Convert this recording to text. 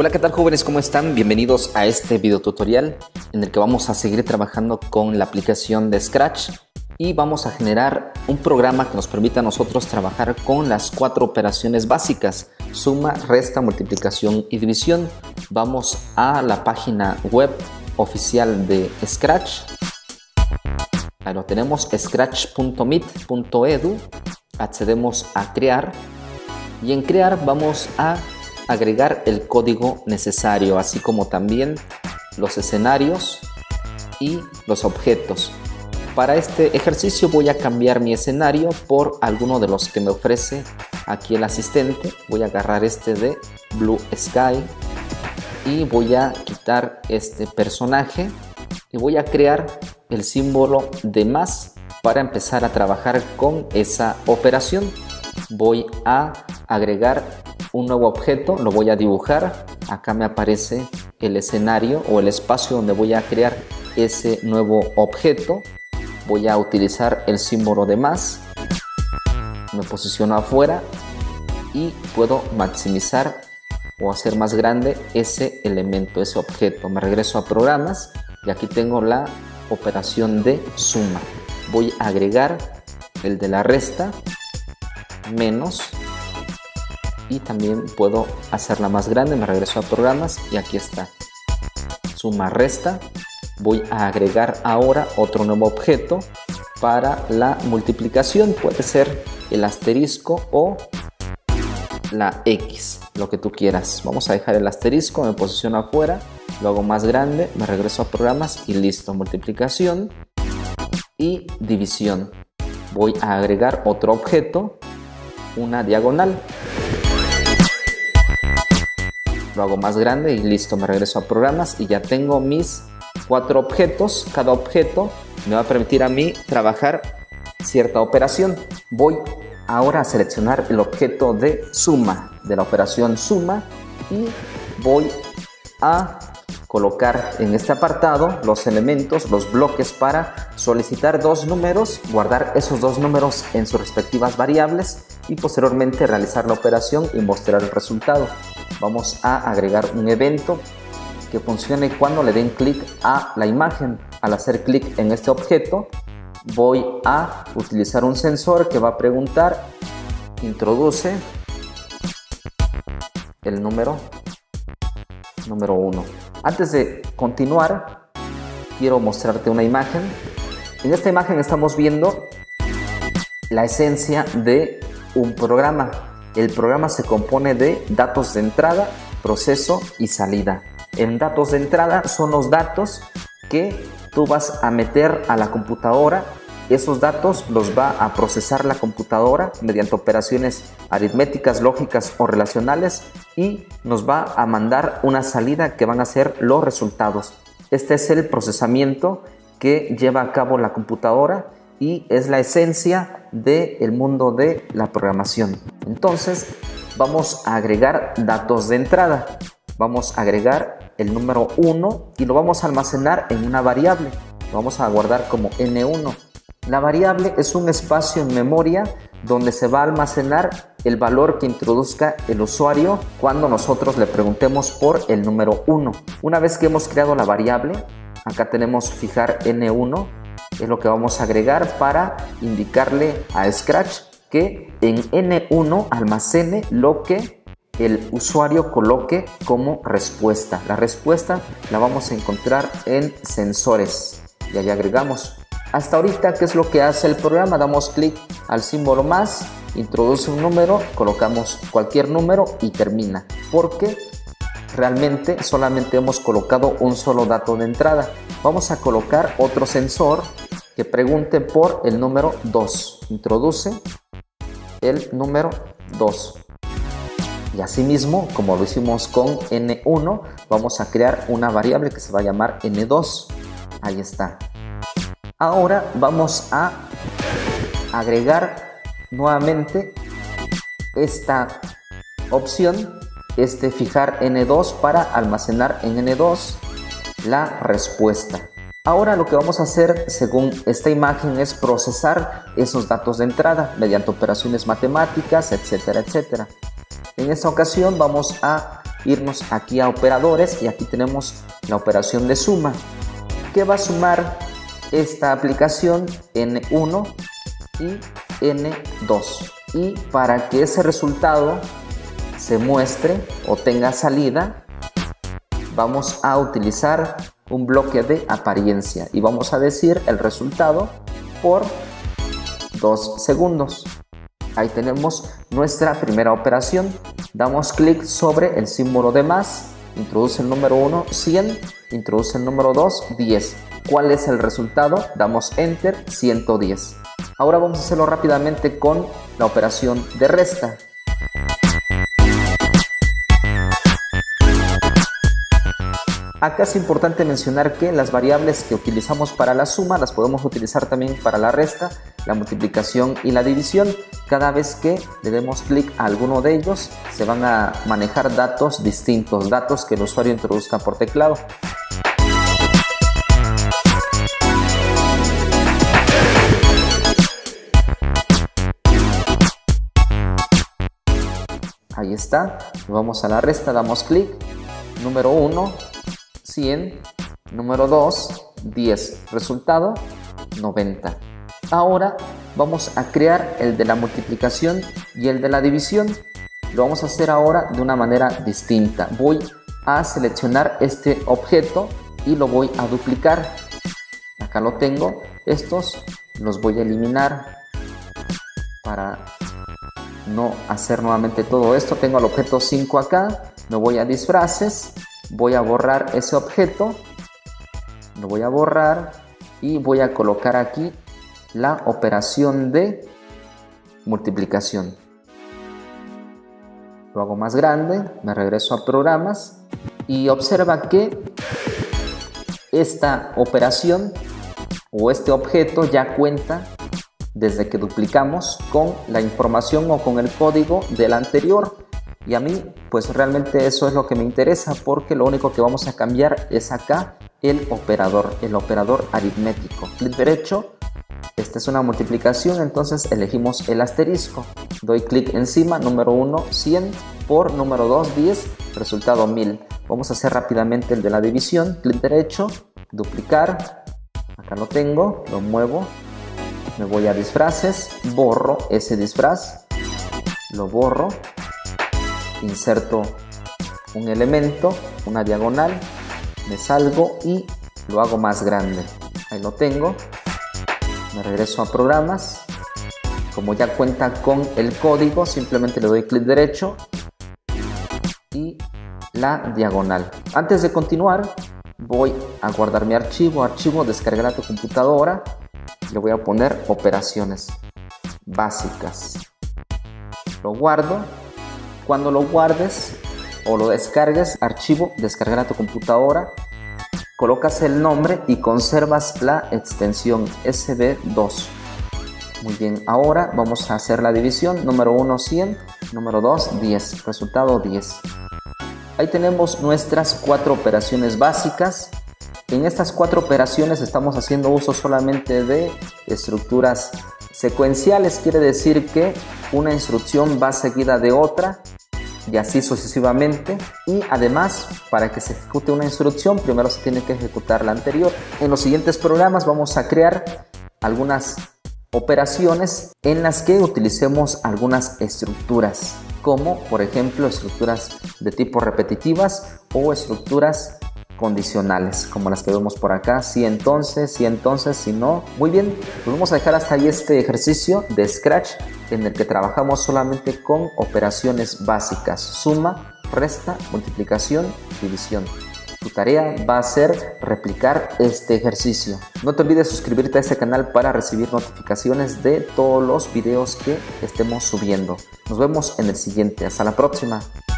Hola, ¿qué tal jóvenes? ¿Cómo están? Bienvenidos a este video tutorial en el que vamos a seguir trabajando con la aplicación de Scratch y vamos a generar un programa que nos permita a nosotros trabajar con las 4 operaciones básicas: suma, resta, multiplicación y división. Vamos a la página web oficial de Scratch. Ahí lo tenemos, scratch.mit.edu. Accedemos a crear y en crear vamos a agregar el código necesario, así como también los escenarios y los objetos. Para este ejercicio voy a cambiar mi escenario por alguno de los que me ofrece aquí el asistente. Voy a agarrar este de Blue Sky y voy a quitar este personaje y voy a crear el símbolo de más para empezar a trabajar con esa operación. Voy a agregar un nuevo objeto, lo voy a dibujar. Acá me aparece el escenario o el espacio donde voy a crear ese nuevo objeto. Voy a utilizar el símbolo de más, me posiciono afuera y puedo maximizar o hacer más grande ese elemento, ese objeto. Me regreso a programas y aquí tengo la operación de suma. Voy a agregar el de la resta, menos, y también puedo hacerla más grande. Me regreso a programas y aquí está, suma, resta. Voy a agregar ahora otro nuevo objeto para la multiplicación. Puede ser el asterisco o la X, lo que tú quieras. Vamos a dejar el asterisco, me posiciono afuera, lo hago más grande, me regreso a programas y listo. Multiplicación y división. Voy a agregar otro objeto, una diagonal. Lo hago más grande y listo. Me regreso a programas y ya tengo mis 4 objetos. Cada objeto me va a permitir a mí trabajar cierta operación. Voy ahora a seleccionar el objeto de suma, de la operación suma, y voy a colocar en este apartado los elementos, los bloques para solicitar 2 números, guardar esos 2 números en sus respectivas variables y posteriormente realizar la operación y mostrar el resultado. Vamos a agregar un evento que funcione cuando le den clic a la imagen. Al hacer clic en este objeto, voy a utilizar un sensor que va a preguntar: introduce el número 1. Antes de continuar, quiero mostrarte una imagen. En esta imagen estamos viendo la esencia de un programa. El programa se compone de datos de entrada, proceso y salida. En datos de entrada son los datos que tú vas a meter a la computadora. Esos datos los va a procesar la computadora mediante operaciones aritméticas, lógicas o relacionales, y nos va a mandar una salida que van a ser los resultados. Este es el procesamiento que lleva a cabo la computadora y es la esencia del mundo de la programación. Entonces vamos a agregar datos de entrada. Vamos a agregar el número 1 y lo vamos a almacenar en una variable. Lo vamos a guardar como N1. La variable es un espacio en memoria donde se va a almacenar el valor que introduzca el usuario cuando nosotros le preguntemos por el número 1. Una vez que hemos creado la variable, acá tenemos fijar N1, es lo que vamos a agregar para indicarle a Scratch que en N1 almacene lo que el usuario coloque como respuesta. La respuesta la vamos a encontrar en sensores y ahí agregamos. Hasta ahorita, ¿qué es lo que hace el programa? Damos clic al símbolo más, introduce un número, colocamos cualquier número y termina, porque realmente solamente hemos colocado un solo dato de entrada. Vamos a colocar otro sensor que pregunte por el número 2. Introduce el número 2. Y asimismo, como lo hicimos con N1, vamos a crear una variable que se va a llamar N2. Ahí está. Ahora vamos a agregar nuevamente esta opción, fijar N2 para almacenar en N2 la respuesta. Ahora lo que vamos a hacer según esta imagen es procesar esos datos de entrada mediante operaciones matemáticas, etcétera, etcétera. En esta ocasión vamos a irnos aquí a operadores y aquí tenemos la operación de suma. ¿Qué va a sumar esta aplicación? N1 y N2. Y para que ese resultado se muestre o tenga salida, vamos a utilizar un bloque de apariencia y vamos a decir el resultado por 2 segundos. Ahí tenemos nuestra primera operación. Damos clic sobre el símbolo de más, introduce el número 1, 100, introduce el número 2, 10. ¿Cuál es el resultado? Damos enter, 110. Ahora vamos a hacerlo rápidamente con la operación de resta. Acá es importante mencionar que las variables que utilizamos para la suma las podemos utilizar también para la resta, la multiplicación y la división. Cada vez que le demos clic a alguno de ellos, se van a manejar datos distintos, datos que el usuario introduzca por teclado. Ahí está, vamos a la resta, damos clic, número 1, 100, número 2, 10, resultado 90. Ahora vamos a crear el de la multiplicación y el de la división. Lo vamos a hacer ahora de una manera distinta. Voy a seleccionar este objeto y lo voy a duplicar. Acá lo tengo, estos los voy a eliminar para no hacer nuevamente todo esto. Tengo el objeto 5 acá, me voy a disfraces, voy a borrar ese objeto, lo voy a borrar y voy a colocar aquí la operación de multiplicación. Lo hago más grande, me regreso a programas y observa que esta operación o este objeto ya cuenta desde que duplicamos con la información o con el código del anterior. Y a mí pues realmente eso es lo que me interesa, porque lo único que vamos a cambiar es acá el operador aritmético. Clic derecho, esta es una multiplicación, entonces elegimos el asterisco. Doy clic encima, número 1, 100, por número 2, 10, resultado 1000. Vamos a hacer rápidamente el de la división. Clic derecho, duplicar, acá lo tengo, lo muevo, me voy a disfraces, borro ese disfraz, lo borro, inserto un elemento, una diagonal, me salgo y lo hago más grande. Ahí lo tengo, me regreso a programas. Como ya cuenta con el código, simplemente le doy clic derecho y la diagonal. Antes de continuar, voy a guardar mi archivo, descargar a tu computadora. Le voy a poner operaciones básicas. Lo guardo. Cuando lo guardes o lo descargues, archivo, descargar a tu computadora, colocas el nombre y conservas la extensión SB2. Muy bien, ahora vamos a hacer la división. Número 1, 100, número 2, 10, resultado 10. Ahí tenemos nuestras 4 operaciones básicas. En estas 4 operaciones estamos haciendo uso solamente de estructuras secuenciales. Quiere decir que una instrucción va seguida de otra y así sucesivamente. Y además, para que se ejecute una instrucción, primero se tiene que ejecutar la anterior. En los siguientes programas vamos a crear algunas operaciones en las que utilicemos algunas estructuras, como por ejemplo estructuras de tipo repetitivas o estructuras condicionales, como las que vemos por acá, si entonces, si no. Muy bien, pues vamos a dejar hasta ahí este ejercicio de Scratch en el que trabajamos solamente con operaciones básicas: suma, resta, multiplicación, división. Tu tarea va a ser replicar este ejercicio. No te olvides suscribirte a este canal para recibir notificaciones de todos los videos que estemos subiendo. Nos vemos en el siguiente. Hasta la próxima.